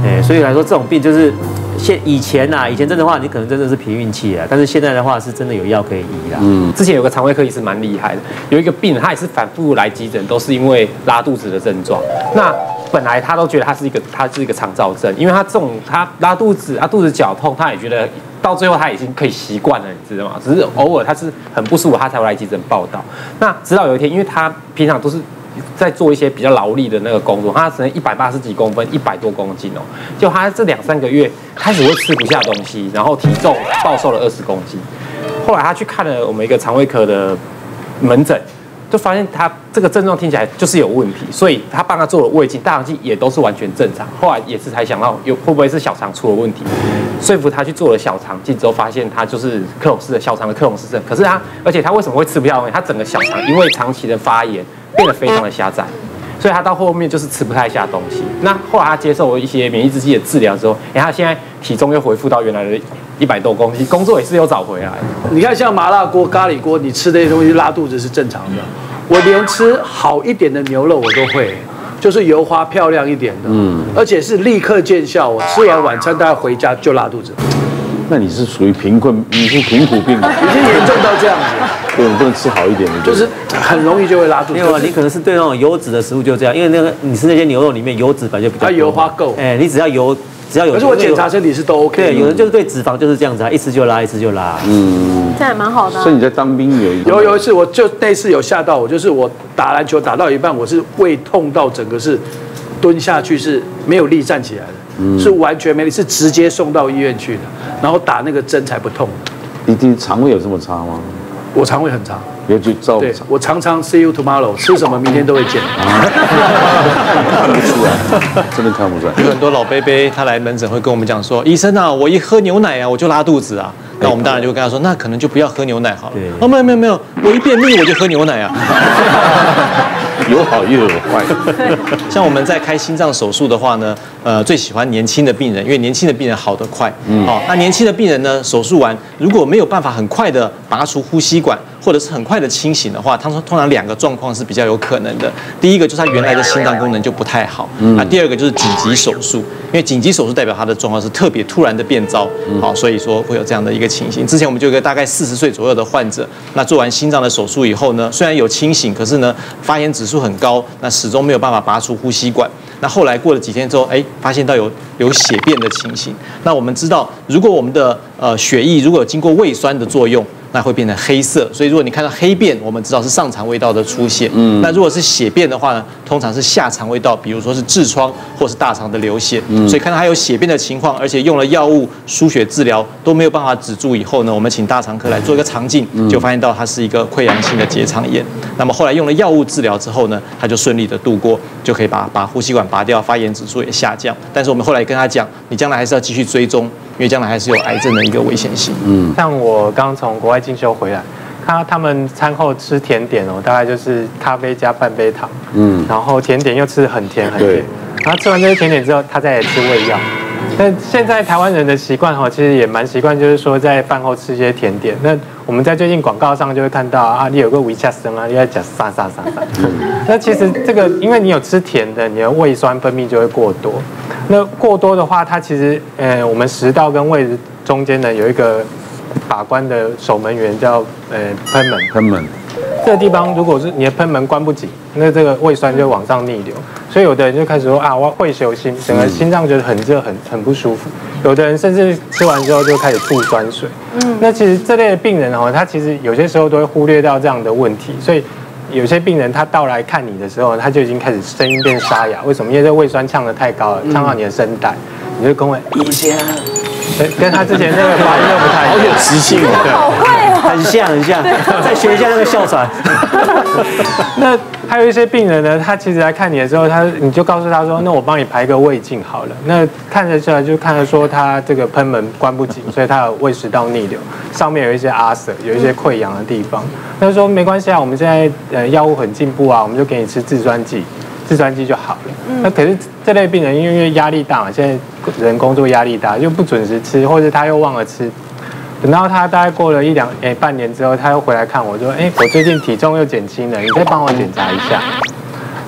哎，所以来说这种病就是现以前呐、啊，以前真的话你可能真的是凭运气啊，但是现在的话是真的有药可以医啦。 嗯，之前有个肠胃科医师蛮厉害的，有一个病人他也是反复来急诊，都是因为拉肚子的症状。那本来他都觉得他是一个他是一个肠燥症，因为他这种他拉肚子，他肚子绞痛，他也觉得到最后他已经可以习惯了，你知道吗？只是偶尔他是很不舒服，他才会来急诊报道。那直到有一天，因为他平常都是在做一些比较劳力的那个工作，他只能一百八十几公分，一百多公斤哦。就他这两三个月开始会吃不下东西，然后体重暴瘦了二十公斤。后来他去看了我们一个肠胃科的门诊，就发现他这个症状听起来就是有问题，所以他帮他做了胃镜、大肠镜也都是完全正常。后来也是才想到有会不会是小肠出了问题，说服他去做了小肠镜之后，发现他就是克隆氏的小肠的克隆氏症。可是他，而且他为什么会吃不下东西？他整个小肠因为长期的发炎变得非常的狭窄，所以他到后面就是吃不太下东西。那后来他接受了一些免疫制剂的治疗之后，哎，他现在体重又恢复到原来的一百多公斤，工作也是有找回来。 你看像麻辣锅、咖喱锅，你吃这些东西拉肚子是正常的。我连吃好一点的牛肉我都会，就是油花漂亮一点的，嗯，而且是立刻见效。我吃完晚餐大概回家就拉肚子。 那你是属于贫困，你是贫苦病， 已经严重到这样子。 对，我不能吃好一点的， 就是很容易就会拉肚子。 没有啊，你可能是对那种油脂的食物就这样，因为那个你吃那些牛肉里面油脂本来就比较多， 它油花够。 哎，你只要油。只要有， 可是我检查身体是都 OK。 对，有人就是对脂肪就是这样子啊，一吃就拉，一吃就拉。 嗯， 这样也蛮好的、啊。 所以你在当兵有一有有一次，我就那次有吓到我，就是我打篮球打到一半，我是胃痛到整个是蹲下去是没有力站起来的，嗯、是完全没力，是直接送到医院去的，然后打那个针才不痛。 你你肠胃有这么差吗？ 我肠胃很差。 别去照。 对，我常常 see you tomorrow， 吃什么明天都会见。 看不出来，真的看不出来。 有很多老伯伯他来门诊会跟我们讲说，医生啊，我一喝牛奶啊，我就拉肚子啊。那我们当然就会跟他说，那可能就不要喝牛奶好了。哦，没有没有没有，我一便秘我就喝牛奶啊。 有好又有坏。 像我们在开心脏手术的话呢，呃，最喜欢年轻的病人，因为年轻的病人好得快。嗯。好，那年轻的病人呢，手术完如果没有办法很快的拔除呼吸管，或者是很快的清醒的话，他说通常两个状况是比较有可能的。第一个就是他原来的心脏功能就不太好，嗯、那第二个就是紧急手术，因为紧急手术代表他的状况是特别突然的变糟，好，所以说会有这样的一个情形。之前我们就有一个大概四十岁左右的患者，那做完心脏的手术以后呢，虽然有清醒，可是呢发炎指数很高，那始终没有办法拔出呼吸管。那后来过了几天之后，哎，发现到有有血便的情形。那我们知道，如果我们的呃血液如果有经过胃酸的作用，那会变成黑色，所以如果你看到黑便，我们知道是上肠胃道的出血。嗯，那如果是血便的话呢，通常是下肠胃道，比如说是痔疮或是大肠的流血。嗯，所以看到还有血便的情况，而且用了药物输血治疗都没有办法止住以后呢，我们请大肠科来做一个肠镜，就发现到它是一个溃疡性的结肠炎。那么后来用了药物治疗之后呢，他就顺利的度过，就可以把把呼吸管拔掉，发炎指数也下降。但是我们后来跟他讲，你将来还是要继续追踪，因为将来还是有癌症的一个危险性。 嗯，像我刚从国外进修回来，看到他们餐后吃甜点哦，大概就是咖啡加半杯糖，嗯，然后甜点又吃很甜很甜，然后吃完这些甜点之后，他再来吃胃药。但现在台湾人的习惯哈，其实也蛮习惯，就是说在饭后吃一些甜点。那我们在最近广告上就会看到啊，你有个维加生啊，你在讲啥啥啥啥。那其实这个，因为你有吃甜的，你的胃酸分泌就会过多。那过多的话，它其实呃，我们食道跟胃中间呢有一个把关的守门员叫呃喷门。 喷门。 这个地方如果是你的喷门关不紧，那这个胃酸就往上逆流，所以有的人就开始说啊，我会休心，整个心脏觉得很热很很不舒服。有的人甚至吃完之后就开始吐酸水。嗯，那其实这类的病人哦，他其实有些时候都会忽略到这样的问题，所以有些病人他到来看你的时候，他就已经开始声音变沙哑。为什么？因为这胃酸呛得太高了，呛到你的声带，你就跟我医生。跟他之前那个发音又不太一样， 好有磁性哦， 好会哦， 很像很像，再学一下那个哮喘。 那还有一些病人呢，他其实来看你的时候，他你就告诉他说，那我帮你排个胃镜好了。那看得出来就看得说他这个喷门关不紧，所以他有胃食道逆流，上面有一些阿瑟，有一些溃疡的地方。他说没关系啊，我们现在呃药物很进步啊，我们就给你吃制酸剂。制酸剂就好了。嗯、那可是这类病人因为压力大嘛，现在人工作压力大，就不准时吃，或者他又忘了吃。等到他大概过了一两哎、欸、半年之后，他又回来看我说，哎、欸，我最近体重又减轻了，你再帮我检查一下。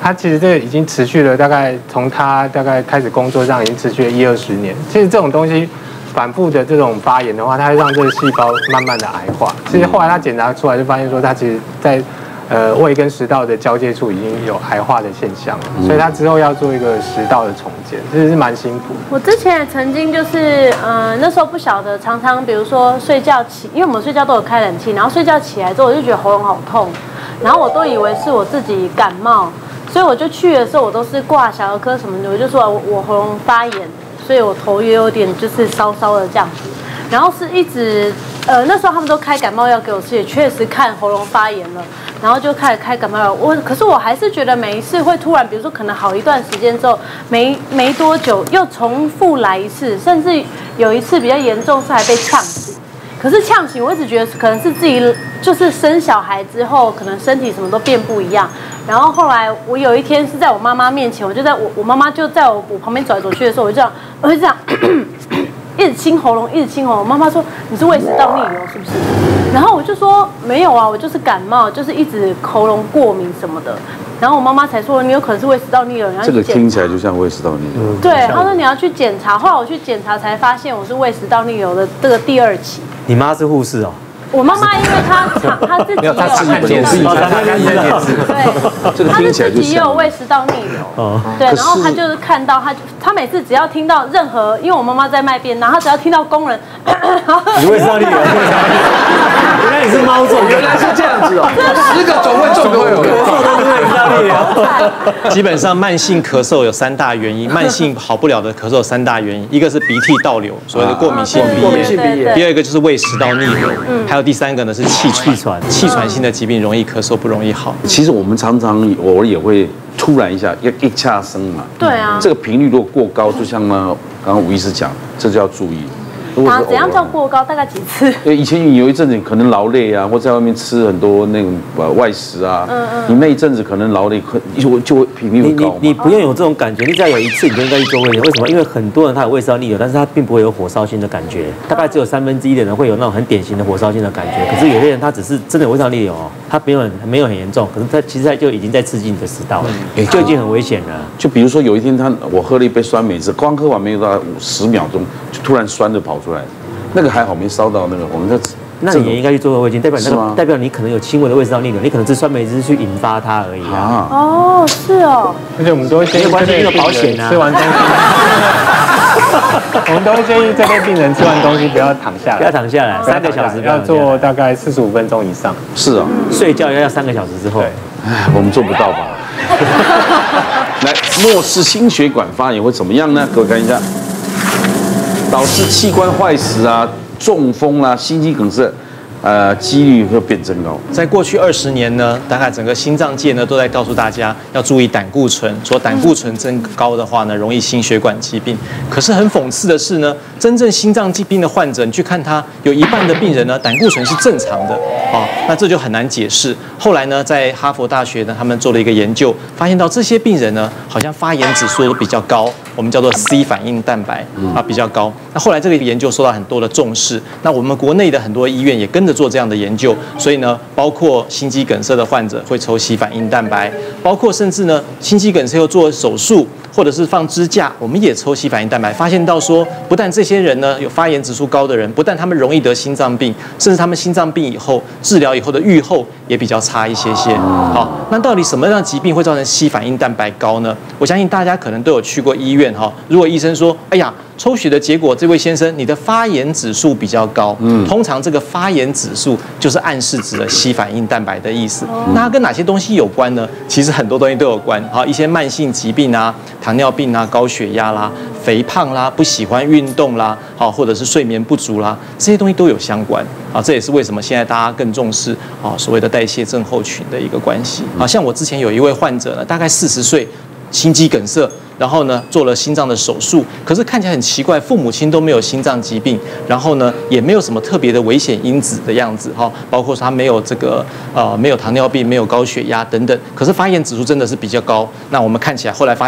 他其实这个已经持续了大概从他大概开始工作上已经持续了一二十年。其实这种东西反复的这种发炎的话，它会让这个细胞慢慢的癌化。其实后来他检查出来就发现说，他其实在呃胃跟食道的交界处已经有癌化的现象了，所以他之后要做一个食道的重建，其实是蛮辛苦。 我之前也曾经就是，呃，那时候不晓得，常常比如说睡觉起，因为我们睡觉都有开冷气，然后睡觉起来之后我就觉得喉咙好痛，然后我都以为是我自己感冒，所以我就去的时候我都是挂小儿科什么的，我就说我我喉咙发炎，所以我头也有点就是烧烧的这样子，然后是一直，呃，那时候他们都开感冒药给我吃，也确实看喉咙发炎了。然后就开始开感冒药，我可是我还是觉得每一次会突然，比如说可能好一段时间之后，没没多久又重复来一次，甚至有一次比较严重是还被呛醒。可是呛醒，我一直觉得可能是自己就是生小孩之后，可能身体什么都变不一样。然后后来我有一天是在我妈妈面前，我就在我我妈妈就在我我旁边走来走去的时候，我就这样我就这样一直清喉咙，一直清喉咙。妈妈说你是胃食道逆流是不是？然后我就说没有啊，我就是感冒，就是一直喉咙过敏什么的。然后我妈妈才说你有可能是胃食道逆流，然后这个听起来就像胃食道逆流。 嗯、对，她说你要去检查。后来我去检查才发现我是胃食道逆流的这个第二期。 你妈是护士哦？ 我妈妈因为她她自己有， 她自己本身是对，这个听起来就像自己也有胃食道逆流。哦，对，然后她就是看到她，她每次只要听到任何，因为我妈妈在卖便当，她只要听到工人， 你胃食道逆流。原来你是猫种， 原来是这样子哦，十个总会中都有咳嗽都是胃食道逆流。基本上慢性咳嗽有三大原因，慢性好不了的咳嗽有三大原因，一个是鼻涕倒流，所谓的过敏性鼻炎；第二个就是胃食道逆流，还有第三个呢是气喘。气喘性的疾病容易咳嗽，不容易好。 其实我们常常偶尔也会突然一下一一掐声嘛， 对啊， 这个频率如果过高，就像呢刚刚吴医师讲，这就要注意。 啊，怎样叫过高？大概几次？ 对，以前你有一阵子可能劳累啊，或在外面吃很多那种呃外食啊，嗯嗯，你那一阵子可能劳累，就就会频率会高。 你你不用有这种感觉，你只要有一次，你就应该去做胃炎。为什么？因为很多人他有胃食道逆流，但是他并不会有火烧心的感觉，大概只有三分之一的人会有那种很典型的火烧心的感觉。可是有些人他只是真的有胃食道逆流哦，他没有很没有很严重，可是他其实他就已经在刺激你的食道了，嗯、就已经很危险了。 就比如说有一天他我喝了一杯酸梅汁，刚喝完没有到五十秒钟，就突然酸的跑出来。那个还好没烧到那个，我们在。 那你也应该去做个胃镜，代表那个代表你可能有轻微的胃食道逆流，你可能是酸梅汁去引发它而已啊。 哦，是哦。 而且我们都会建议没关系，有保险啊。 吃完东西，我们都会建议这类病人吃完东西不要躺下来， 不要躺下来，三个小时要做大概四十五分钟以上。 是啊， 睡觉要要三个小时之后。 哎，我们做不到吧？来，末氏心血管发炎会怎么样呢？各位看一下。导致器官坏死啊、中风啦、啊、心肌梗塞，呃，几率会变增高。 在过去二十年呢，大概整个心脏界呢都在告诉大家要注意胆固醇，说胆固醇增高的话呢，容易心血管疾病。可是很讽刺的是呢，真正心脏疾病的患者，你去看他，有一半的病人呢，胆固醇是正常的，哦，那这就很难解释。后来呢，在哈佛大学呢，他们做了一个研究，发现到这些病人呢，好像发炎指数都比较高。我们叫做 C 反应蛋白啊比较高。那后来这个研究受到很多的重视，那我们国内的很多医院也跟着做这样的研究，所以呢，包括心肌梗塞的患者会抽 C 反应蛋白，包括甚至呢心肌梗塞又做手术或者是放支架，我们也抽 C 反应蛋白，发现到说，不但这些人呢有发炎指数高的人，不但他们容易得心脏病，甚至他们心脏病以后治疗以后的预后也比较差一些些。好，那到底什么样的疾病会造成 C 反应蛋白高呢？我相信大家可能都有去过医院。哈，如果医生说，哎呀，抽血的结果，这位先生你的发炎指数比较高，嗯，通常这个发炎指数就是暗示指了 C 反应蛋白的意思。那它跟哪些东西有关呢？其实很多东西都有关。好，一些慢性疾病啊，糖尿病啊，高血压啦，肥胖啦，不喜欢运动啦，好，或者是睡眠不足啦，这些东西都有相关。啊，这也是为什么现在大家更重视啊所谓的代谢症候群的一个关系。啊，像我之前有一位患者呢，大概四十岁，心肌梗塞。然后呢，做了心脏的手术，可是看起来很奇怪，父母亲都没有心脏疾病，然后呢，也没有什么特别的危险因子的样子，哈，包括他没有这个呃没有糖尿病，没有高血压等等，可是发炎指数真的是比较高。那我们看起来后来发现到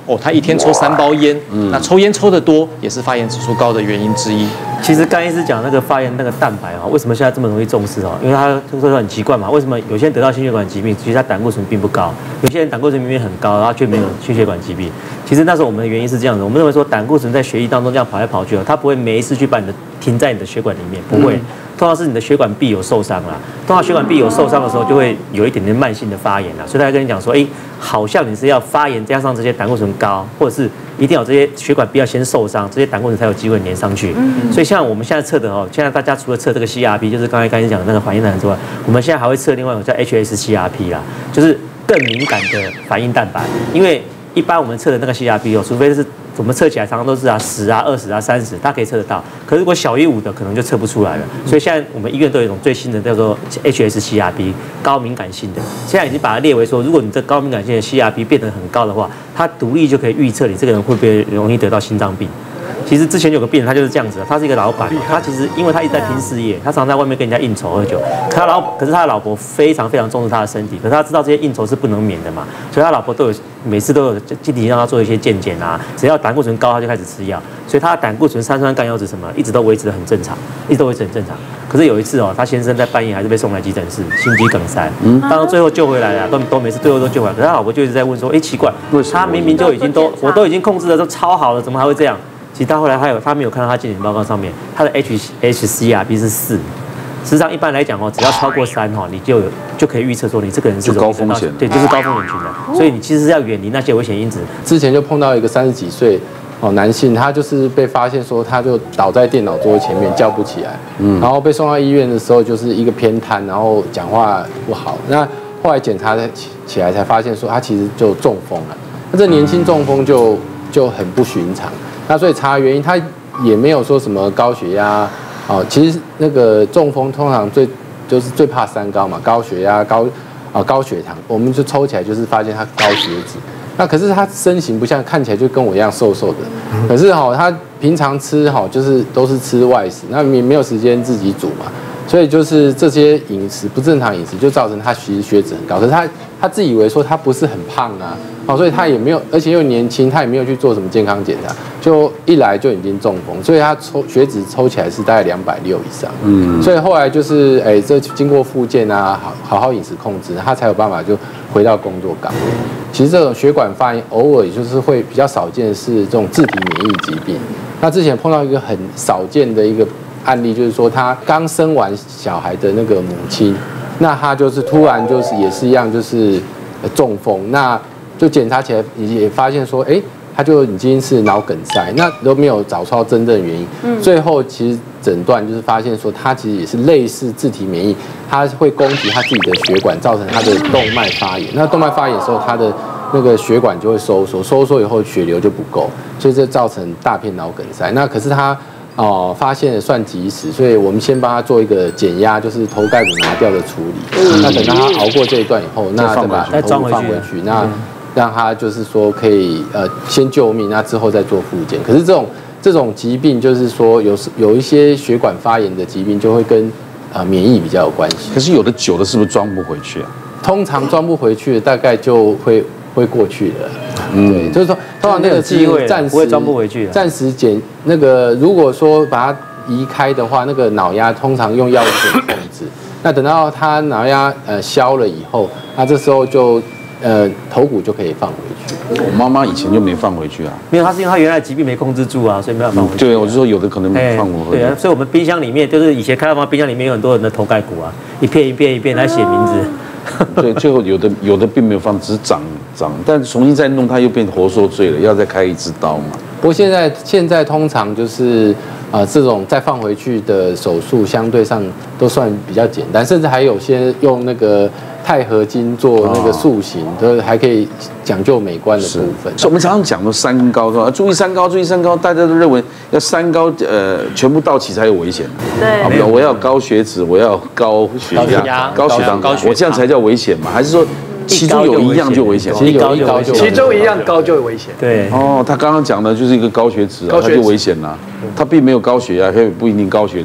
哦，他一天抽三包烟，嗯，那抽烟抽得多也是发炎指数高的原因之一。 其实刚医师讲那个发炎那个蛋白哈，为什么现在这么容易重视哦？因为他就说很奇怪嘛，为什么有些人得到心血管疾病，其实他胆固醇并不高，有些人胆固醇明明很高，然后却没有心血管疾病。其实那时候我们的原因是这样的，我们认为说胆固醇在血液当中这样跑来跑去，它不会每一次去把你的停在你的血管里面，不会。通常是你的血管壁有受伤啦，通常血管壁有受伤的时候，就会有一点点慢性的发炎啦。所以他跟你讲说，哎，好像你是要发炎加上这些胆固醇高，或者是一定有这些血管壁要先受伤，这些胆固醇才有机会粘上去。嗯、所以像我们现在测的哦，现在大家除了测这个 C R P， 就是刚才刚才讲的那个反应蛋白之外，我们现在还会测另外一种叫 H S C R P 啦，就是更敏感的反应蛋白。因为一般我们测的那个 C R P 哦，除非是我们测起来常常都是啊十啊二十啊三十，它可以测得到。可是如果小于五的，可能就测不出来了。所以现在我们医院都有一种最新的叫做 H S C R P 高敏感性的，现在已经把它列为说，如果你这高敏感性的 C R P 变得很高的话，它独立就可以预测你这个人会不会容易得到心脏病。其实之前有个病人，他就是这样子，他是一个老板，他其实因为他一直在拼事业，他常常在外面跟人家应酬喝酒，可他老可是他的老婆非常非常重视他的身体，可是他知道这些应酬是不能免的嘛，所以他老婆都有每次都有具体让他做一些健检啊，只要胆固醇高他就开始吃药，所以他的胆固醇、三酸甘油酯什么一直都维持得很正常，一直都维持很正常。可是有一次哦，他先生在半夜还是被送来急诊室，心肌梗塞，嗯，当然最后救回来了，都都没事，最后都救回来。可是他老婆就一直在问说，哎，奇怪，他明明就已经都我都已经控制的都超好了，怎么还会这样？其实他后来还有，他没有看到他健检报告上面，他的 H H C R P 是四。实际上一般来讲哦，只要超过三哈，你就有就可以预测说你这个人是高风险， 对，就是高风险群的。所以你其实是要远离那些危险因子。 之前就碰到一个三十几岁哦男性，他就是被发现说他就倒在电脑桌前面叫不起来，嗯，然后被送到医院的时候就是一个偏瘫，然后讲话不好。那后来检查起来才发现说他其实就中风了。那这年轻中风就就很不寻常。那所以查原因，他也没有说什么高血压，哦，其实那个中风通常最就是最怕三高嘛，高血压、高啊高血糖，我们就抽起来就是发现他高血脂。那可是他身形不像，看起来就跟我一样瘦瘦的，可是哈，他平常吃哈就是都是吃外食，那也没有时间自己煮嘛，所以就是这些饮食不正常饮食就造成他其实血脂很高，可是他他自以为说他不是很胖啊。哦，所以他也没有，而且又年轻，他也没有去做什么健康检查，就一来就已经中风，所以他抽血脂抽起来是大概两百六以上。嗯，所以后来就是，哎，这经过复健啊，好好好饮食控制，他才有办法就回到工作岗位。其实这种血管发炎偶尔就是会比较少见，是这种自体免疫疾病。那之前碰到一个很少见的一个案例，就是说他刚生完小孩的那个母亲，那他就是突然就是也是一样，就是中风，那。就检查起来也发现说，哎，他就已经是脑梗塞，那都没有找出到真正原因。嗯，最后其实诊断就是发现说，他其实也是类似自体免疫，他会攻击他自己的血管，造成他的动脉发炎。那动脉发炎的时候，他的那个血管就会收缩，收缩以后血流就不够，所以这造成大片脑梗塞。那可是他哦、呃、发现的算及时，所以我们先帮他做一个减压，就是头盖骨拿掉的处理。嗯、那等到他熬过这一段以后，那再把头骨放回去，那。嗯让他就是说可以呃先救命，那之后再做复健。可是这种这种疾病就是说有有一些血管发炎的疾病就会跟呃免疫比较有关系。 可是有的久的是不是装不回去啊？ 通常装不回去，大概就会会过去了。嗯，对，就是说通常那个是暂时不会装不回去， 暂时减那个如果说把它移开的话，那个脑压通常用药物可以控制。那等到他脑压呃消了以后，那这时候就。呃，头骨就可以放回去。 我妈妈以前就没放回去啊， 没有，她是因为她原来疾病没控制住啊，所以没有放回去。 对，我就说有的可能没放回去。 对啊，所以我们冰箱里面就是以前开放冰箱里面有很多人的头盖骨啊，一片一片一片来写名字。 对，最后有的有的并没有放，只是长长，但重新再弄它又变活受罪了，要再开一支刀嘛。 不过现在现在通常就是啊、呃、这种再放回去的手术相对上都算比较简单，甚至还有些用那个钛合金做那个塑形，都还可以讲究美观的部分。 所以我们常常讲说三高是吧？注意三高，注意三高，大家都认为要三高呃全部到齐才有危险。 对， 没有，我要高血脂，我要高血压、高血糖，我这样才叫危险嘛？还是说？其中有一样就危险， 其实有一高就其中一样高就有危险。 对， 哦，他刚刚讲的就是一个高血脂啊，他就危险了。他并没有高血压，他也不一定高血糖，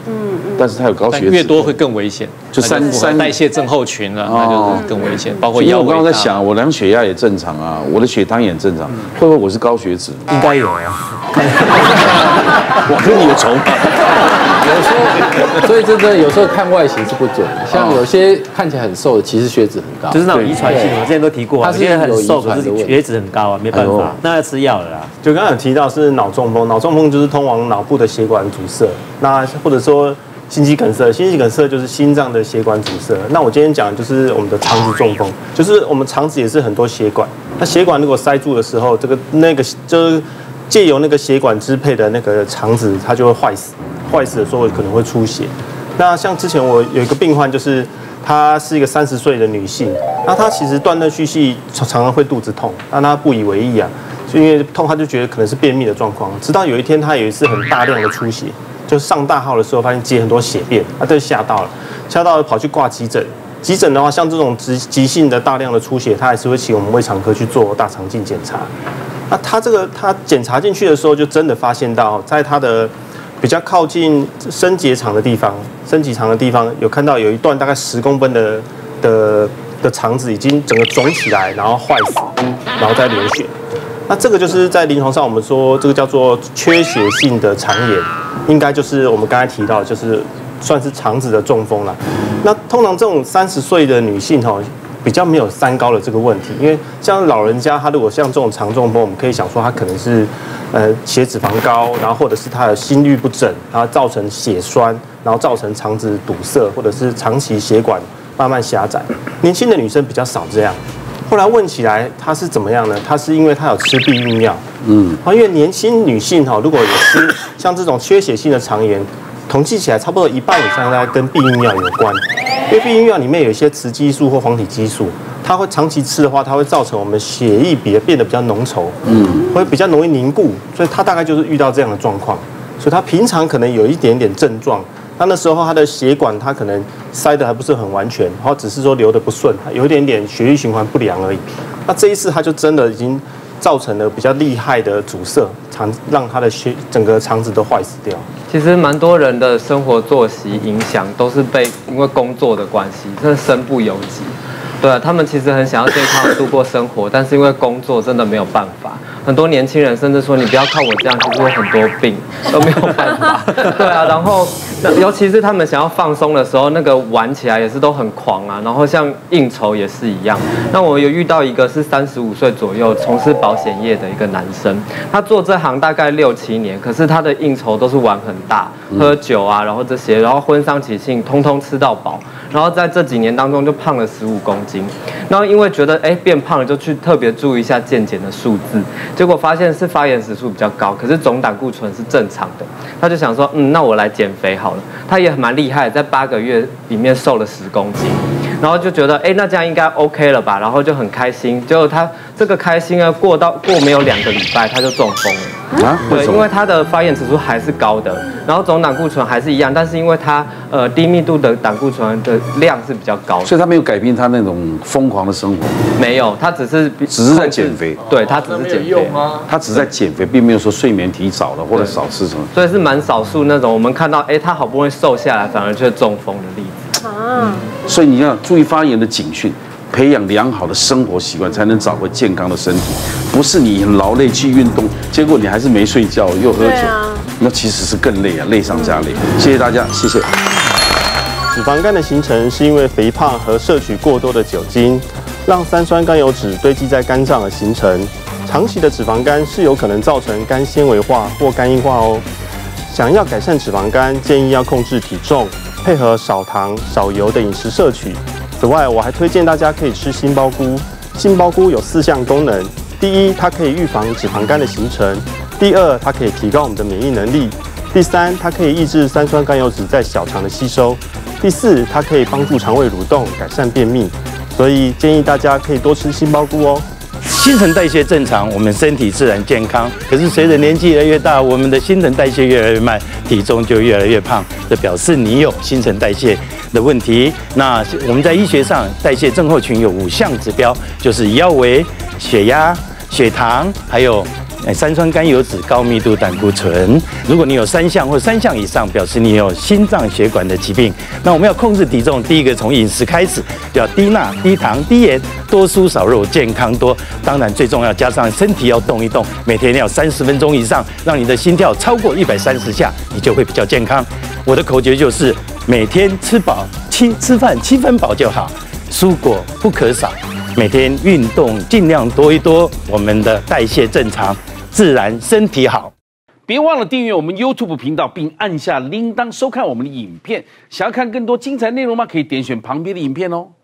嗯嗯，但是它有高血脂， 越多会更危险， 就三三代谢症候群了，那就是更危险，包括腰。 我刚刚在想，我量血压也正常啊，我的血糖也正常，会不会我是高血脂？ 应该有啊， 我跟你有仇。 有时候，所以真的有时候看外形是不准的。像有些看起来很瘦的，其实血脂很高， 就是那种遗传性。我之前都提过，他现在很瘦，可是血脂很高啊，没办法，那要吃药了啦。 就刚刚有提到是脑中风，脑中风就是通往脑部的血管阻塞，那或者说心肌梗塞，心肌梗塞就是心脏的血管阻塞。那我今天讲的就是我们的肠子中风，就是我们肠子也是很多血管，那血管如果塞住的时候，这个那个就是借由那个血管支配的那个肠子，它就会坏死。坏死的时候可能会出血。那像之前我有一个病患，就是她是一个三十岁的女性，那她其实断断续续常常会肚子痛，那她不以为意啊，就因为痛，她就觉得可能是便秘的状况。直到有一天，她有一次很大量的出血，就上大号的时候发现接很多血便，她就吓到了，吓到了跑去挂急诊。急诊的话，像这种急急性的大量的出血，她还是会请我们胃肠科去做大肠镜检查。那她这个她检查进去的时候，就真的发现到在她的比较靠近升结肠的地方，升结肠的地方有看到有一段大概十公分的的的肠子已经整个肿起来，然后坏死，然后再流血。那这个就是在临床上我们说这个叫做缺血性的肠炎，应该就是我们刚才提到，就是算是肠子的中风了。那通常这种三十岁的女性哈，比较没有三高的这个问题，因为像老人家，他如果像这种肠中风，我们可以想说他可能是呃血脂肪高，然后或者是他的心律不整，然后造成血栓，然后造成肠子堵塞，或者是长期血管慢慢狭窄。年轻的女生比较少这样。后来问起来，她是怎么样呢？她是因为她有吃避孕药，嗯，啊，因为年轻女性哈，如果有吃像这种缺血性的肠炎，统计起来差不多一半以上大概跟避孕药有关。因为避孕药里面有一些雌激素或黄体激素，它会长期吃的话，它会造成我们血液比变得比较浓稠，嗯，会比较容易凝固，所以它大概就是遇到这样的状况，所以它平常可能有一点点症状，那那时候它的血管它可能塞得还不是很完全，然后只是说流得不顺，有一点点血液循环不良而已。那这一次它就真的已经造成了比较厉害的阻塞，肠让它的血整个肠子都坏死掉。 其实蛮多人的生活作息影响都是被因为工作的关系，真的身不由己。对啊，他们其实很想要健康的度过生活，但是因为工作真的没有办法。很多年轻人甚至说：“你不要靠我这样，其实会很多病都没有办法。”对啊，然后尤其是他们想要放松的时候，那个玩起来也是都很狂啊。然后像应酬也是一样。那我有遇到一个是三十五岁左右从事保险业的一个男生，他做这行大概六七年，可是他的应酬都是玩很大，喝酒啊，然后这些，然后婚丧喜庆通通吃到饱。然后在这几年当中就胖了十五公斤，然后因为觉得哎变胖了，就去特别注意一下健检的数字，结果发现是发炎指数比较高，可是总胆固醇是正常的，他就想说嗯那我来减肥好了，他也蛮厉害，在八个月里面瘦了十公斤，然后就觉得哎那这样应该 OK 了吧，然后就很开心，结果他这个开心呢过到过没有两个礼拜他就中风了啊，对，因为他的发炎指数还是高的，然后总胆固醇还是一样，但是因为他呃低密度的胆固醇的量是比较高的， 所以他没有改变他那种疯狂的生活， 没有，他只是只是在减肥， 对他只是减肥吗？ 他只是在减肥，并没有说睡眠提早了或者少吃什么， 所以是蛮少数那种我们看到哎他好不容易瘦下来，反而却中风的例子啊。 所以你要注意发炎的警讯，培养良好的生活习惯，才能找回健康的身体。不是你很劳累去运动，结果你还是没睡觉又喝酒，那其实是更累啊，累上加累。谢谢大家，谢谢。 脂肪肝的形成是因为肥胖和摄取过多的酒精，让三酸甘油酯堆积在肝脏而形成。长期的脂肪肝是有可能造成肝纤维化或肝硬化哦。想要改善脂肪肝，建议要控制体重，配合少糖少油的饮食摄取。此外，我还推荐大家可以吃杏鲍菇。杏鲍菇有四项功能：第一，它可以预防脂肪肝的形成；第二，它可以提高我们的免疫能力；第三，它可以抑制三酸甘油酯在小肠的吸收；第四，它可以帮助肠胃蠕动，改善便秘。所以建议大家可以多吃杏鲍菇哦。 新陈代谢正常，我们身体自然健康。可是随着年纪越来越大，我们的新陈代谢越来越慢，体重就越来越胖，这表示你有新陈代谢的问题。那我们在医学上，代谢症候群有五项指标，就是腰围、血压、血糖，还有哎，三酸甘油脂、高密度胆固醇。如果你有三项或三项以上，表示你有心脏血管的疾病。那我们要控制体重，第一个从饮食开始，就要低钠、低糖、低盐，多蔬少肉，健康多。当然最重要，加上身体要动一动，每天要三十分钟以上，让你的心跳超过一百三十下，你就会比较健康。我的口诀就是每天吃饱七吃饭七分饱就好，蔬果不可少。每天运动尽量多一多，我们的代谢正常，自然身体好。 别忘了订阅我们 YouTube 频道，并按下铃铛收看我们的影片。想要看更多精彩内容吗？可以点选旁边的影片哦。